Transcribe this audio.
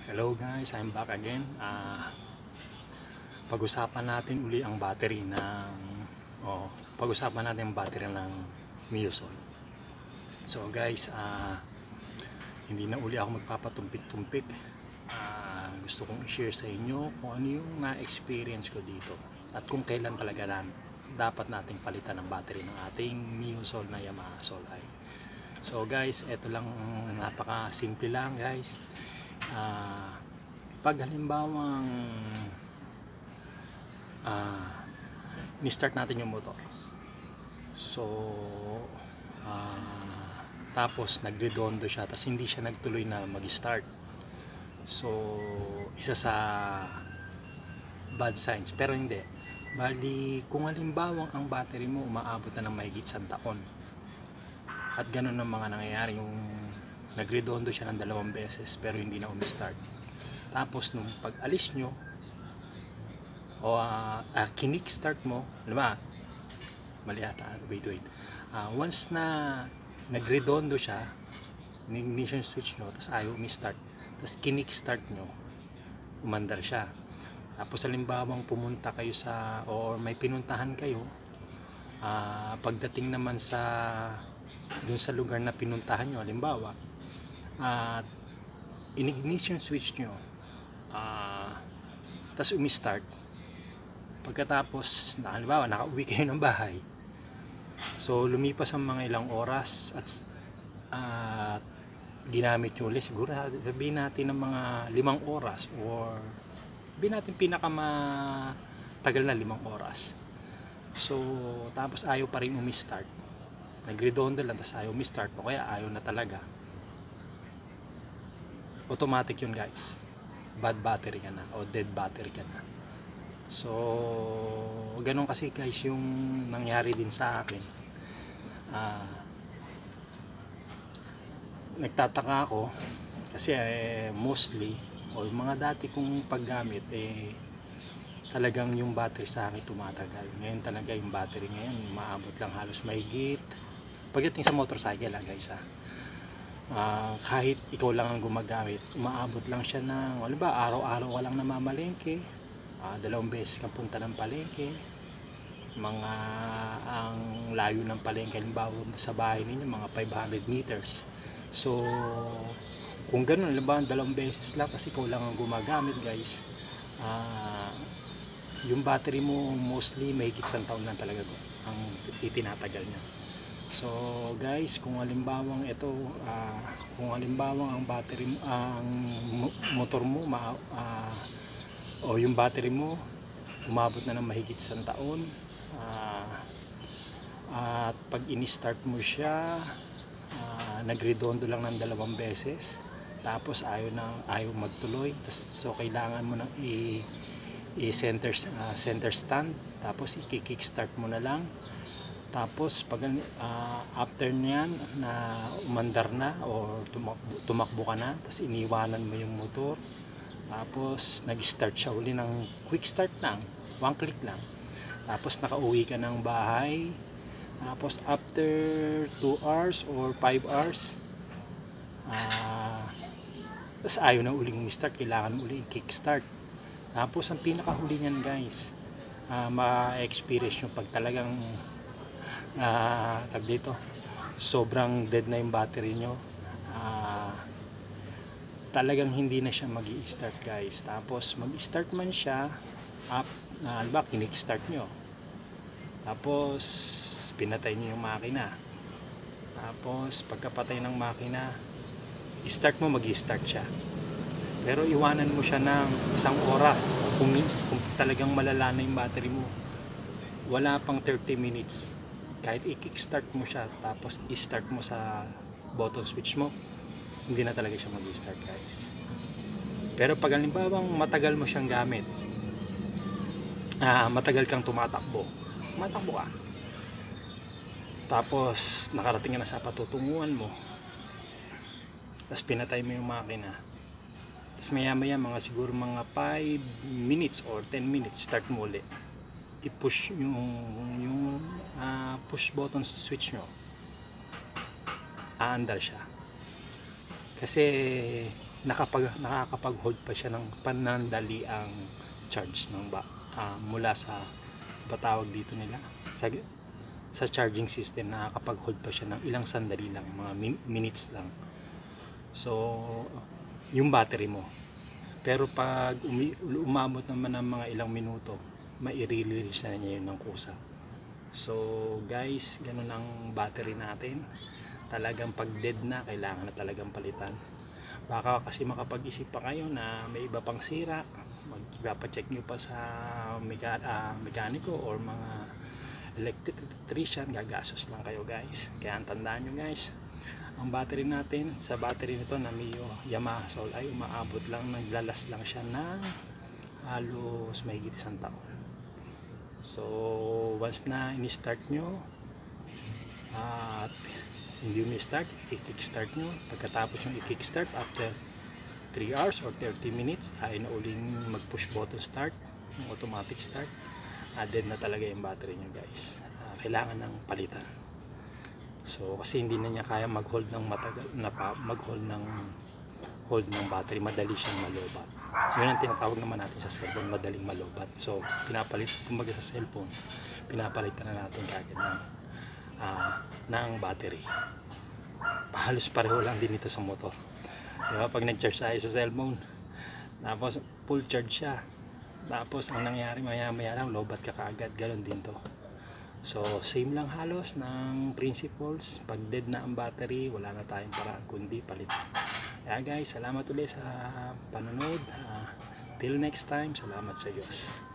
Hello guys, I'm back again. Pag-usapan natin uli ang battery ng pag-usapan natin ang battery ng Miosol. So guys, hindi na uli ako magpapatumpik-tumpik. Gusto kong i-share sa inyo kung ano yung na-experience ko dito at kung kailan talaga dapat nating palitan ang battery ng ating Miosol na Yamaha Sol-i. So guys, ito lang, napaka-simple lang guys. Pag halimbawang ni-start natin yung motor, so tapos nagredondo siya, tapos hindi siya nagtuloy na mag-start, so isa sa bad signs. Pero hindi, bali kung halimbawang ang battery mo umaabot na ng mahigit 1 taon at ganun ang mga nangyayari, yung nagredondo siya ng 2 beses pero hindi na umi-start, tapos nung pag-alis nyo o kinick-start mo, diba? Mali ata, wait. Once na nagredondo siya, ignition switch nyo, tapos ayaw umi-start, tapos kinick-start nyo, umandar siya. Tapos halimbawang pumunta kayo or may pinuntahan kayo, pagdating naman dun sa lugar na pinuntahan nyo, halimbawa in-ignition switch nyo, tapos umi-start, pagkatapos halimbawa nakauwi kayo ng bahay, so lumipas ang mga ilang oras at ginamit nyo ulit, siguro sabihin natin ng mga 5 oras or sabihin natin pinakamatagal na 5 oras, so tapos ayaw pa rin umi-start, nagredondo lang tapos ayaw umi-start o kaya ayaw na talaga, automatic yun guys, bad battery ka na o dead battery ka na. So ganun kasi guys yung nangyari din sa akin. Nagtataka ako kasi mostly o yung mga dati kong paggamit talagang yung battery sa akin tumatagal. Ngayon talaga yung battery ngayon maabot lang halos mahigit, pagdating sa motorcycle lang guys kahit ikaw lang ang gumagamit, umaabot lang siya ng, ano ba, araw-araw ka lang namamalengke, 2 beses kang punta ng palengke, ang layo ng palengke halimbawa sa bahay ninyo mga 500 meters. So kung gano'n, halimbawa 2 beses lang kasi ikaw lang ang gumagamit guys, yung battery mo mostly mahigit 1 taon lang talaga ang itinatagal niya. So guys, kung halimbawang kung halimbawang ang battery ang motor mo o yung battery mo umabot na ng mahigit 1 taon, at pag ini-start mo siya, nagredondo lang ng 2 beses, tapos ayaw magtuloy, so kailangan mo nang center stand, tapos i-kickstart mo na lang. Tapos pag after niyan na umandar na o tumakbo ka na, tapos iniwanan mo yung motor, tapos nag-start siya uli ng quick start lang, 1 click lang, tapos nakauwi ka ng bahay, tapos after 2 hours or 5 hours, tapos ayaw na uling start, kailangan mo uling kickstart. Tapos ang pinakahuli niyan guys, ma-experience nyo pag talagang dito sobrang dead na yung battery nyo, talagang hindi na siya mag-i-start guys. Tapos mag-start man siya, halimbawa kinick-start nyo, tapos pinatay nyo yung makina, tapos pagkapatay ng makina, i-start mo, mag-i-start siya, pero iwanan mo siya ng 1 oras. Kung talagang malala na yung battery mo, wala pang 30 minutes, kahit i-kickstart mo siya tapos i-start mo sa button switch mo, hindi na talaga siya mag-i-start guys. Pero pag halimbawang matagal mo siyang gamit, matagal kang tumatakbo ka, tapos nakarating ka na sa patutunguhan mo, tapos pinatay mo yung makina, tapos maya mga siguro mga 5 minutes or 10 minutes, start mo ulit, i-push yung push button switch nyo, aandar siya. Kasi nakakapag-hold pa siya ng panandaliang charge ng mula sa patawag dito nila sa charging system. Nakakapag-hold pa siya ng ilang sandali lang, mga minutes lang. So yung battery mo, pero pag umabot naman ng mga ilang minuto, mai-release na niya yun ng kusa. So guys, ganun ang battery natin. Talagang pag dead na, kailangan na talagang palitan. Baka kasi makapag-isip pa kayo na may iba pang sira, magpapacheck nyo pa sa mekaniko or mga electrician, gagasos lang kayo guys. Kaya tandaan nyo guys, ang battery natin, sa battery nito na Mio Yamaha Soul ay umaabot lang, naglalas lang siya ng halos mahigit 1 taon. So once na in-start nyo at hindi mo i-start, i-kickstart nyo. Pagkatapos yung i-kickstart, after 3 hours or 30 minutes ay na uling mag-push button start, yung automatic start, dead na talaga yung battery nyo guys. Kailangan ng palitan. So kasi hindi na niya kaya mag-hold ng matagal na hold ng battery, madali siyang malobat. Yun ang tinatawag naman natin sa cellphone, madaling malobat. So pinapalit, kumbaga sa cellphone, pinapalitan na natin kagad ng battery. Halos pareho lang din ito sa motor. Diba? Pag nag-charge tayo sa cellphone, tapos full charge siya, tapos ang nangyari maya lang lobat ka kaagad, ganoon din to. So same lang halos ng principles. Pag dead na ang battery, wala na tayong paraan kundi palitan. Kaya guys, salamat ulit sa panonood. Till next time, salamat sa Diyos.